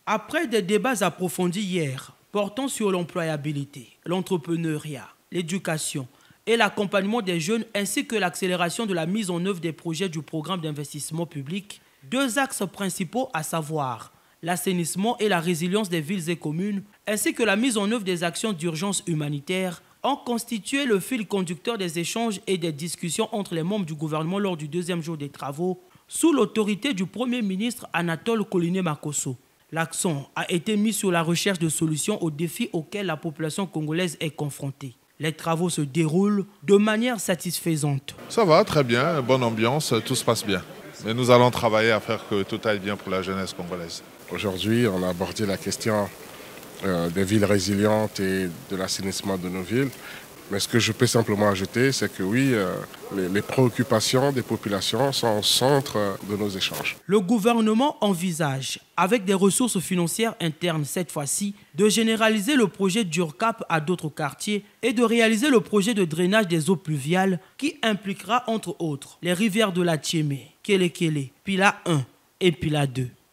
Après des débats approfondis hier, portant sur l'employabilité, l'entrepreneuriat, l'éducation et l'accompagnement des jeunes ainsi que l'accélération de la mise en œuvre des projets du programme d'investissement public, deux axes principaux à savoir l'assainissement et la résilience des villes et communes ainsi que la mise en œuvre des actions d'urgence humanitaire ont constitué le fil conducteur des échanges et des discussions entre les membres du gouvernement lors du deuxième jour des travaux sous l'autorité du Premier ministre Anatole Koliné-Makosso. L'accent a été mis sur la recherche de solutions aux défis auxquels la population congolaise est confrontée. Les travaux se déroulent de manière satisfaisante. Ça va, très bien, bonne ambiance, tout se passe bien. Mais nous allons travailler à faire que tout aille bien pour la jeunesse congolaise. Aujourd'hui, on a abordé la question des villes résilientes et de l'assainissement de nos villes. Mais ce que je peux simplement ajouter, c'est que oui, les préoccupations des populations sont au centre de nos échanges. Le gouvernement envisage, avec des ressources financières internes cette fois-ci, de généraliser le projet d'URCAP à d'autres quartiers et de réaliser le projet de drainage des eaux pluviales qui impliquera entre autres les rivières de la Tchémé, Kélé-Kélé, Pila 1 et Pila 2.